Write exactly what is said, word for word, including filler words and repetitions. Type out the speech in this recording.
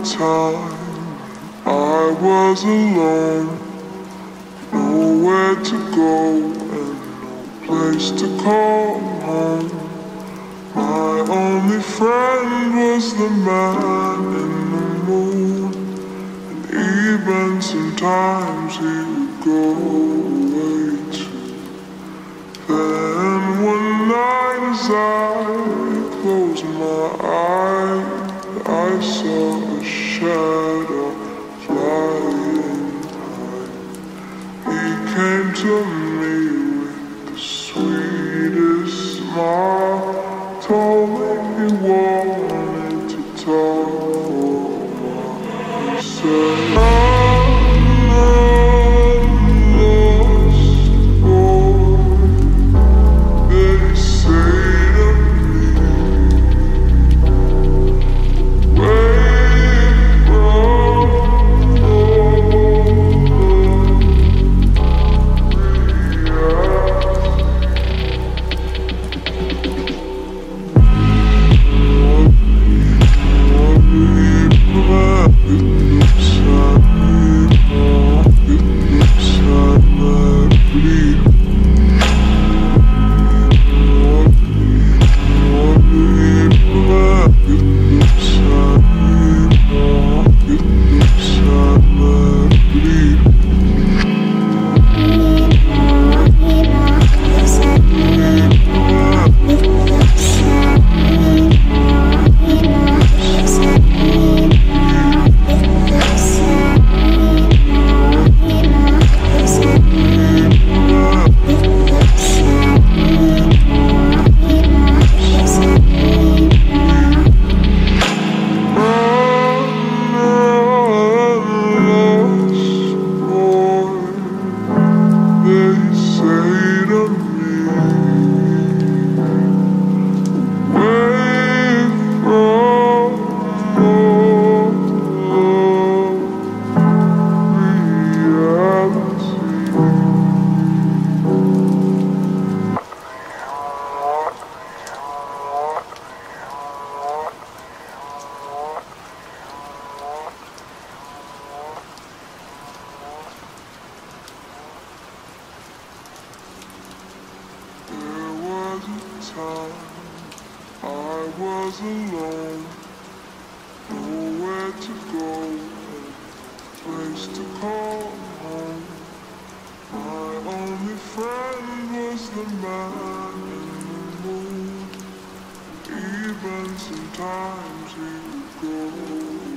time I was alone, nowhere to go and no place to call home. My only friend was the man in the moon, and even sometimes he would go away too. Then one night as I closed my eyes, I saw a shadow flying high. He came to me with the sweetest smile, told me he wanted to talk. He said, I'm a lost boy, they say to me, away from all I was alone, nowhere to go, and place to call home. My only friend was the man in the moon, even sometimes he would go